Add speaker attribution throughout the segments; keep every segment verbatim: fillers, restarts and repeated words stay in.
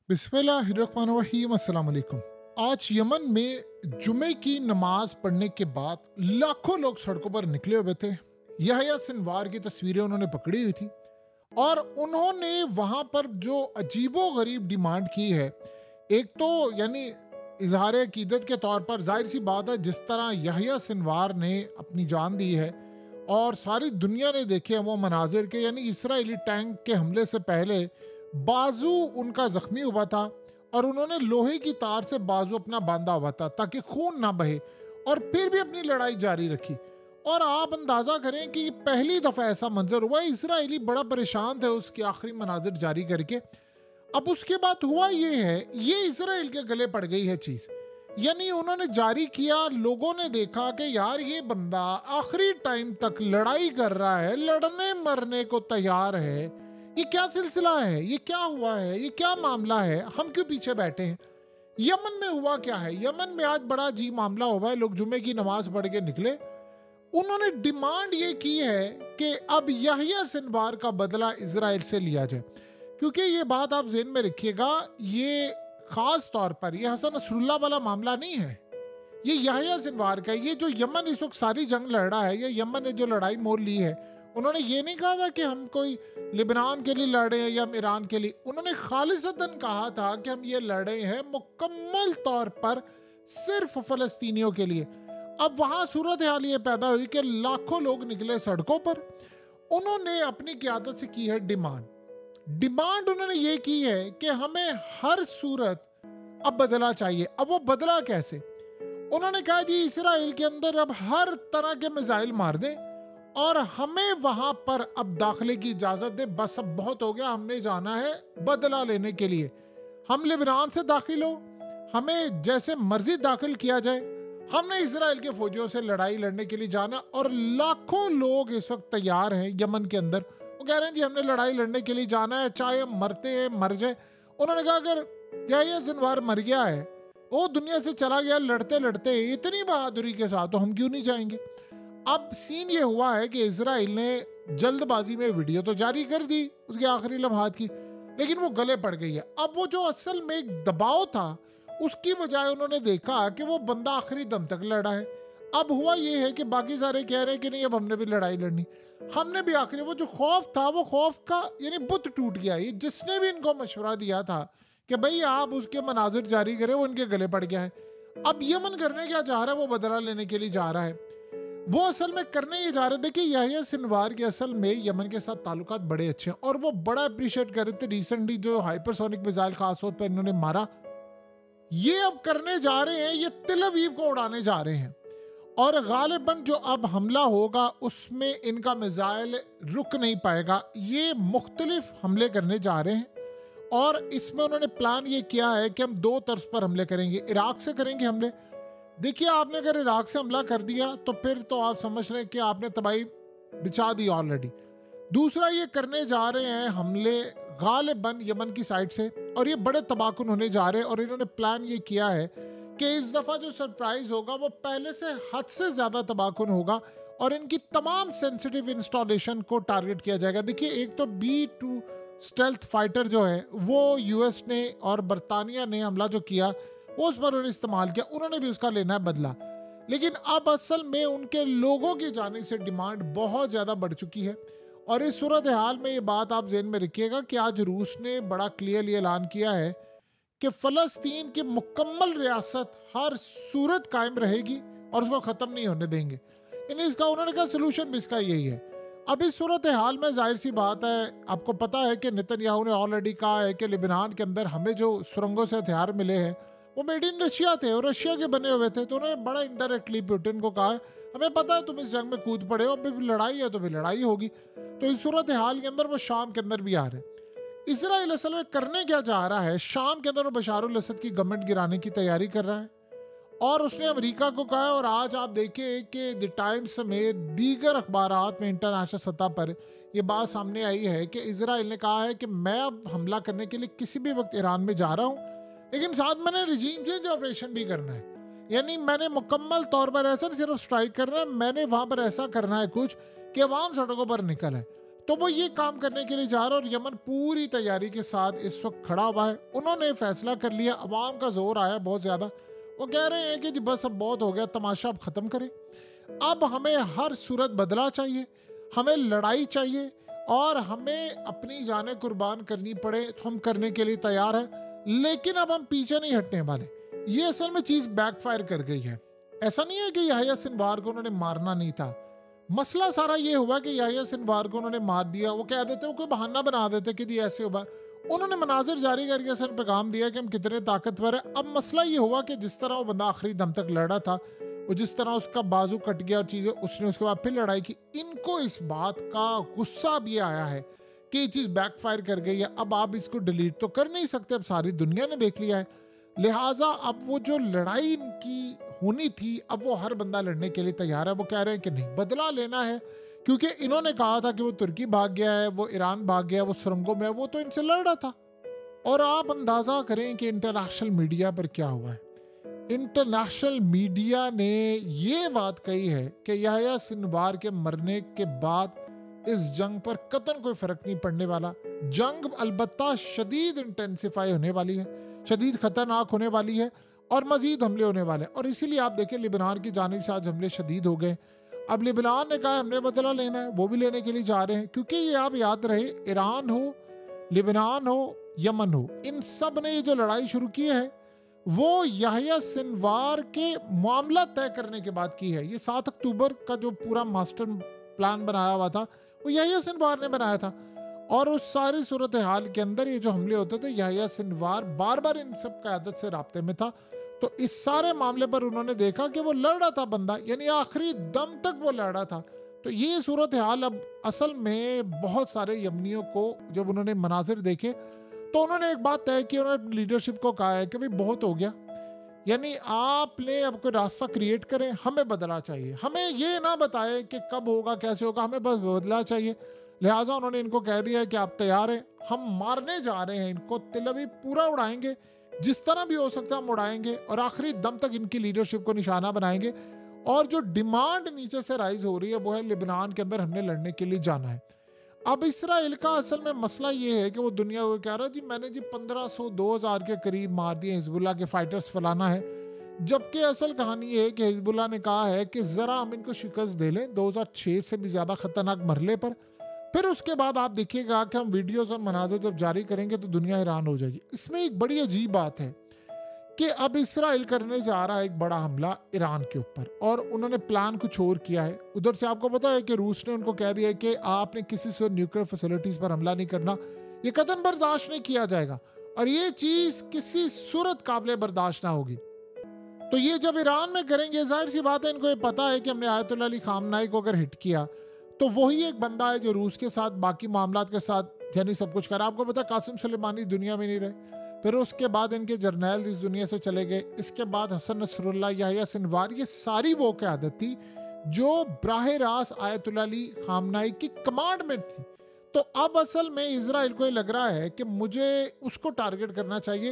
Speaker 1: बिस्मिल्लाहिर्रहमानिर्रहीम अस्सलाम वालेकुम। आज यमन में जुमे की नमाज पढ़ने के बाद लाखों लोग सड़कों पर निकले हुए थे। यहया सिनवार की तस्वीरें उन्होंने पकड़ी हुई थी और उन्होंने वहां पर जो अजीबो गरीब डिमांड की है, एक तो यानी इजहार अकीदत के तौर पर जाहिर सी बात है, जिस तरह यहया सिनवार ने अपनी जान दी है और सारी दुनिया ने देखे हैं वो मनाजिर के, यानी इसराइली टैंक के हमले से पहले बाजू उनका जख्मी हुआ था और उन्होंने लोहे की तार से बाजू अपना बांधा हुआ था ताकि खून ना बहे, और फिर भी अपनी लड़ाई जारी रखी। और आप अंदाजा करें कि पहली दफा ऐसा मंजर हुआ, इसराइली बड़ा परेशान थे उसके आखिरी मनाजिर जारी करके। अब उसके बाद हुआ ये है, ये इसराइल के गले पड़ गई है चीज, यानी उन्होंने जारी किया, लोगों ने देखा कि यार ये बंदा आखिरी टाइम तक लड़ाई कर रहा है, लड़ने मरने को तैयार है, ये क्या सिलसिला है, ये क्या हुआ है, ये क्या मामला है, हम क्यों पीछे बैठे हैं। यमन में हुआ क्या है, यमन में आज बड़ा अजीब मामला हुआ है। लोग जुमे की नमाज पढ़ के निकले, उन्होंने डिमांड ये की है कि अब यहया सिनवार का बदला इजराइल से लिया जाए। क्योंकि ये बात आप ज़हन में रखिएगा, ये खास तौर पर ये हसन नसरुल्लाह वाला मामला नहीं है, ये यहया सिनवार का। ये जो यमन इस वक्त सारी जंग लड़ रहा है, ये यमन ने जो लड़ाई मोल ली है, उन्होंने ये नहीं कहा था कि हम कोई लिबनान के लिए लड़े हैं या ईरान के लिए, उन्होंने खालिसतन कहा था कि हम ये लड़े हैं मुकम्मल तौर पर सिर्फ फलस्तीनियों के लिए। अब वहां सूरत हाल ये पैदा हुई कि लाखों लोग निकले सड़कों पर, उन्होंने अपनी क़यादत से की है डिमांड। डिमांड उन्होंने ये की है कि हमें हर सूरत अब बदला चाहिए। अब वो बदला कैसे? उन्होंने कहा जी इसराइल के अंदर अब हर तरह के मिसाइल मार दें और हमें वहां पर अब दाखिले की इजाजत दे, बस अब बहुत हो गया, हमने जाना है बदला लेने के लिए। हम लिबनान से दाखिल हो, हमें जैसे मर्जी दाखिल किया जाए, हमने इसराइल के फौजियों से लड़ाई लड़ने के लिए जाना। और लाखों लोग इस वक्त तैयार हैं यमन के अंदर, वो कह रहे हैं जी हमने लड़ाई लड़ने के लिए जाना है, चाहे हम मरते हैं मर जाए। उन्होंने कहा अगर यहया सिनवार मर गया है, वो दुनिया से चला गया लड़ते लड़ते इतनी बहादुरी के साथ, तो हम क्यों नहीं जाएंगे। अब सीन ये हुआ है कि इसराइल ने जल्दबाजी में वीडियो तो जारी कर दी उसके आखिरी लम्हात की, लेकिन वो गले पड़ गई है। अब वो जो असल में एक दबाव था, उसकी बजाय उन्होंने देखा कि वो बंदा आखिरी दम तक लड़ा है। अब हुआ ये है कि बाकी सारे कह रहे हैं कि नहीं अब हमने भी लड़ाई लड़नी, हमने भी आखिरी, वो जो खौफ था वो खौफ का यानी बुत टूट गया। ये जिसने भी इनको मशवरा दिया था कि भाई आप उसके मनाजिर जारी करें, वो इनके गले पड़ गया है। अब यमन करने क्या चाह रहा है, वो बदला लेने के लिए जा रहा है। वो असल में करने ये जा रहे थे कि यहया सिनवार के असल में यमन के साथ ताल्लुकात बड़े अच्छे हैं और वो बड़ा अप्रिशिएट कर रहे थे। रिसेंटली जो हाइपरसोनिक मिसाइल खास तौर पर इन्होंने मारा, ये अब करने जा रहे हैं, ये तिल अवीव को उड़ाने जा रहे हैं और गालिबन जो अब हमला होगा उसमें इनका मिसाइल रुक नहीं पाएगा। ये मुख्तलिफ हमले करने जा रहे हैं और इसमें उन्होंने प्लान ये किया है कि हम दो तर्ज पर हमले करेंगे। इराक से करेंगे हमले। देखिए, आपने अगर इराक से हमला कर दिया तो फिर तो आप समझ रहे हैं कि आपने तबाही बिछा दी ऑलरेडी। दूसरा, ये करने जा रहे हैं हमले गालिबन यमन की साइड से और ये बड़े तबाहकुन होने जा रहे हैं। और इन्होंने प्लान ये किया है कि इस दफ़ा जो सरप्राइज होगा वो पहले से हद से ज़्यादा तबाहकुन होगा और इनकी तमाम सेंसिटिव इंस्टॉलेशन को टारगेट किया जाएगा। देखिए, एक तो बी टू स्टेल्थ फाइटर जो है वो यूएस ने और बरतानिया ने हमला जो किया उस पर उन्होंने इस्तेमाल किया, उन्होंने भी उसका लेना है बदला। लेकिन अब असल में उनके लोगों की जानिब से डिमांड बहुत ज़्यादा बढ़ चुकी है और इस सूरत हाल में ये बात आप ज़हन में रखिएगा कि आज रूस ने बड़ा क्लियरली ऐलान किया है कि फ़लस्तीन की मुकम्मल रियासत हर सूरत कायम रहेगी और उसको ख़त्म नहीं होने देंगे। इन इसका उन्होंने कहा सलूशन भी इसका यही है। अब इस सूरत हाल में जाहिर सी बात है, आपको पता है कि नेतन्याहू ने ऑलरेडी कहा है कि लिबनान के अंदर हमें जो सुरंगों से हथियार मिले हैं वो मेड इन रशिया थे और रशिया के बने हुए थे। तो उन्होंने बड़ा इनडायरेक्टली पुतिन को कहा है हमें पता है तुम इस जंग में कूद पड़े हो, अभी लड़ाई है तो भी लड़ाई होगी। तो इस सूरत हाल के अंदर वो शाम के अंदर भी आ रहे हैं। इसराइल असल में करने क्या चाह रहा है, शाम के अंदर वो बशार अल असद की गवर्नमेंट गिराने की तैयारी कर रहा है और उसने अमेरिका को कहा है। और आज आप देखें कि द टाइम्स समेत दीगर अखबारात में इंटरनेशनल सतह पर यह बात सामने आई है कि इसराइल ने कहा है कि मैं अब हमला करने के लिए किसी भी वक्त ईरान में जा रहा हूँ, लेकिन साथ मैंने रिजीम चेंज ऑपरेशन भी करना है। यानी मैंने मुकम्मल तौर पर ऐसा सिर्फ स्ट्राइक करना है, मैंने वहाँ पर ऐसा करना है कुछ कि अवाम सड़कों पर निकल है। तो वो ये काम करने के लिए जा रहा है और यमन पूरी तैयारी के साथ इस वक्त खड़ा हुआ है। उन्होंने फैसला कर लिया, अवाम का जोर आया बहुत ज्यादा। वो कह रहे हैं कि जी बस अब बहुत हो गया, तमाशा अब खत्म करें, अब हमें हर सूरत बदला चाहिए, हमें लड़ाई चाहिए और हमें अपनी जानें कुर्बान करनी पड़े तो हम करने के लिए तैयार हैं, लेकिन अब हम पीछे नहीं हटने वाले। ये असल में चीज बैकफायर कर गई है। ऐसा नहीं है कि याह्या सिनवार को उन्होंने मारना नहीं था, मसला सारा ये हुआ कि याह्या सिनवार को उन्होंने मार दिया। वो कह देते, वो कोई बहाना बना देते कि जी ऐसे हुआ। उन्होंने मनाजिर जारी करके असल पैगाम दिया कि हम कितने ताकतवर है। अब मसला ये हुआ कि जिस तरह वो बंदा आखिरी दम तक लड़ा था, वो जिस तरह उसका बाजू कट गया और चीजें, उसने उसके बाद फिर लड़ाई की। इनको इस बात का गुस्सा भी आया है कि ये चीज बैकफायर कर गई है, अब आप इसको डिलीट तो कर नहीं सकते, अब सारी दुनिया ने देख लिया है। लिहाजा अब वो जो लड़ाई इनकी होनी थी, अब वो हर बंदा लड़ने के लिए तैयार है। वो कह रहे हैं कि नहीं, बदला लेना है, क्योंकि इन्होंने कहा था कि वो तुर्की भाग गया है, वो ईरान भाग गया, वो सुरंगों में है, वो तो इनसे लड़ रहा था। और आप अंदाजा करें कि इंटरनेशनल मीडिया पर क्या हुआ है। इंटरनेशनल मीडिया ने ये बात कही है कि याह्या सिनवार के मरने के बाद इस जंग पर कतन कोई फर्क नहीं पड़ने वाला। जंग अलबत्ता शदीद इंटेंसिफाई होने वाली है, शदीद खतरनाक होने वाली है और मजीद हमले होने वाले हैं। और इसीलिए आप देखें, लिबनान की जानिब से आज हमले शदीद हो गए। अब लिबनान ने कहा हमने बदला लेना है, वो भी लेने के लिए जा रहे हैं, क्योंकि ये आप याद रहे, ईरान हो, लिबनान हो, यमन हो, इन सब ने ये जो लड़ाई शुरू की है वो याह्या सिनवार के मामला तय करने के बाद की है। ये सात अक्टूबर का जो पूरा मास्टर प्लान बनाया हुआ था वो याह्या सिनवार ने बनाया था। और उस सारी सूरत हाल के अंदर ये जो हमले होते थे, याह्या सिनवार बार बार इन सब क़यादत से राब्ते में था। तो इस सारे मामले पर उन्होंने देखा कि वो लड़ रहा था बंदा, यानी आखिरी दम तक वो लड़ रहा था। तो ये सूरत हाल अब असल में बहुत सारे यमनियों को जब उन्होंने मनाजिर देखे तो उन्होंने एक बात तय की, उन्होंने लीडरशिप को कहा है कि भाई बहुत हो गया, यानी आपने अब कोई रास्ता क्रिएट करें, हमें बदला चाहिए, हमें ये ना बताए कि कब होगा कैसे होगा, हमें बस बदला चाहिए। लिहाजा उन्होंने इनको कह दिया है कि आप तैयार हैं, हम मारने जा रहे हैं इनको, तिलवी पूरा उड़ाएंगे, जिस तरह भी हो सकता है हम उड़ाएंगे और आखिरी दम तक इनकी लीडरशिप को निशाना बनाएंगे। और जो डिमांड नीचे से राइज हो रही है वो है लिबनान के अंदर हमने लड़ने के लिए जाना है। अब इसराइल का असल में मसला ये है कि वो दुनिया को कह रहा है जी मैंने जी पंद्रह सौ दो हज़ार के करीब मार दिए हिजबुल्लाह के फाइटर्स, फलाना है। जबकि असल कहानी ये है कि हिजबुल्लाह ने कहा है कि जरा हम इनको शिकस्त दे लें दो हज़ार छह से भी ज्यादा खतरनाक मरले पर, फिर उसके बाद आप देखिएगा कि हम वीडियोस और मनाजिर जब जारी करेंगे तो दुनिया हैरान हो जाएगी। इसमें एक बड़ी अजीब बात है कि अब इसराइल करने जा रहा है एक बड़ा हमला ईरान के ऊपर और उन्होंने प्लान कुछ और किया है। उधर से आपको पता है कि रूस ने उनको कह दिया है कि आपने किसी से न्यूक्लियर फैसिलिटीज पर हमला नहीं करना, ये कतन बर्दाश्त नहीं किया जाएगा और ये चीज किसी सूरत काबिल बर्दाश्त ना होगी। तो ये जब ईरान में करेंगे, जाहिर सी बात है इनको ये पता है कि हमने आयतुल्लाह अली खामनाई को अगर हिट किया तो वही एक बंदा है जो रूस के साथ बाकी मामलात के साथ यानी सब कुछ करा। आपको पता है कासिम सुलेमानी दुनिया में नहीं रहे, फिर उसके बाद इनके जर्नैल इस दुनिया से चले गए, इसके बाद हसन नसरुल्लाह, याह्या सिनवार, ये सारी वो क़यादत थी जो बराह रास्त आयतुल्लाह अली खामनाई की कमांड में थी। तो अब असल में इजराइल को ये लग रहा है कि मुझे उसको टारगेट करना चाहिए,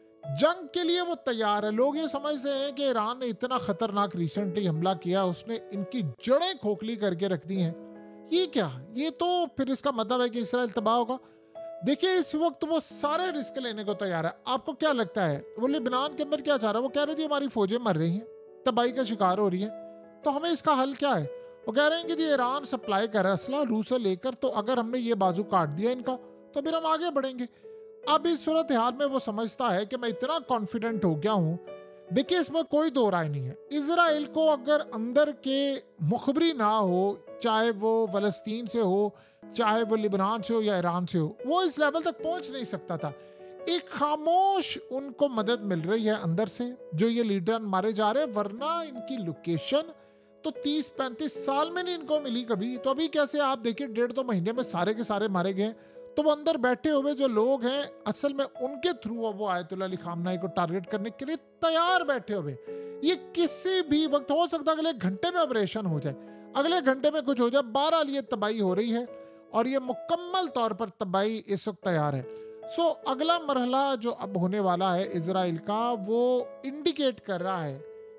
Speaker 1: जंग के लिए वो तैयार है। लोग ये समझते हैं कि ईरान ने इतना खतरनाक रिसेंटली हमला किया, उसने इनकी जड़ें खोखली करके रख दी हैं। ये क्या, ये तो फिर इसका मतलब है कि इसराइल तबाह होगा। देखिए इस वक्त वो सारे रिस्क लेने को तैयार है। आपको क्या लगता है वो लिबनान के अंदर क्या चाह रहा है? वो कह रहे जी हमारी फौजें मर रही हैं, तबाही का शिकार हो रही है, तो हमें इसका हल क्या है? वो कह रहे हैं कि जी ईरान सप्लाई कर रहा है असला रूस से लेकर, तो अगर हमने ये बाजू काट दिया इनका तो फिर हम आगे बढ़ेंगे। अब इस सूरत हाल में वो समझता है कि मैं इतना कॉन्फिडेंट हो गया हूं। देखिए इसमें कोई दो राय नहीं है, इजराइल को अगर अंदर के मुखबरी ना हो, चाहे वो फलस्तीन से हो, चाहे वो लिबनान से हो या ईरान से हो, वो इस लेवल तक पहुंच नहीं सकता था। एक खामोश उनको मदद मिल रही है अंदर से, जो ये लीडर मारे जा रहे हैं, वरना इनकी लोकेशन तो तीस पैंतीस साल में नहीं इनको मिली कभी। तो अभी कैसे आप देखिए डेढ़ दो महीने में सारे के सारे मारे गए। तो वो अंदर बैठे हुए जो लोग हैं असल में उनके थ्रू अब वो आयतुल्लाह अली खामनाई को टारगेट करने के लिए तैयार बैठे हुए। ये किसी भी वक्त हो सकता है अगले घंटे में ऑपरेशन हो जाए, अगले घंटे में कुछ हो जाए। बहरहाल ये तबाही हो रही है और ये मुकम्मल तौर पर तबाही इस वक्त तैयार है। सो so, अगला मरहला जो अब होने वाला है इजराइल का, वो इंडिकेट कर रहा है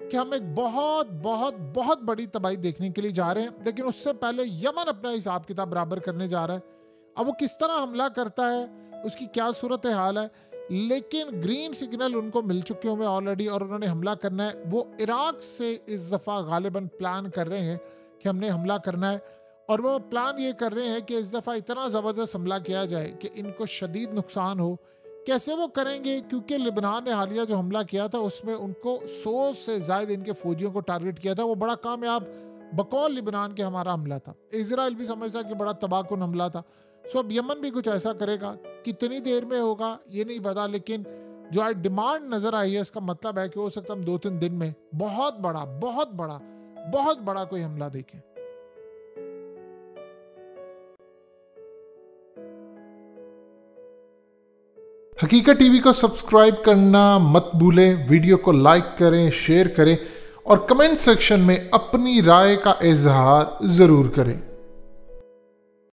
Speaker 1: कि हम एक बहुत बहुत बहुत बड़ी तबाही देखने के लिए जा रहे हैं, लेकिन उससे पहले यमन अपना हिसाब किताब बराबर करने जा रहा है। अब वो किस तरह हमला करता है, उसकी क्या सूरत हाल है, लेकिन ग्रीन सिग्नल उनको मिल चुके हुए ऑलरेडी और उन्होंने हमला करना है। वो इराक से इस दफ़ा गालिबन प्लान कर रहे हैं कि हमने हमला करना है, और वो प्लान ये कर रहे हैं कि इस दफ़ा इतना ज़बरदस्त हमला किया जाए कि इनको शदीद नुकसान हो। कैसे वो करेंगे, क्योंकि लिबनान ने हालिया जो हमला किया था उसमें उनको सौ से ज़ायद इनके फौजियों को टारगेट किया था। वो बड़ा कामयाब बकौल लिबनान के हमारा हमला था। इजराइल भी समझता कि बड़ा तबाहकुन हमला था। सो अब यमन भी कुछ ऐसा करेगा, कितनी देर में होगा ये नहीं पता, लेकिन जो आज डिमांड नज़र आई है इसका मतलब है कि हो सकता है हम दो तीन दिन में बहुत बड़ा बहुत बड़ा बहुत बड़ा कोई हमला देखें। हकीकत टीवी को सब्सक्राइब करना मत भूलें, वीडियो को लाइक करें, शेयर करें और कमेंट सेक्शन में अपनी राय का इजहार ज़रूर करें।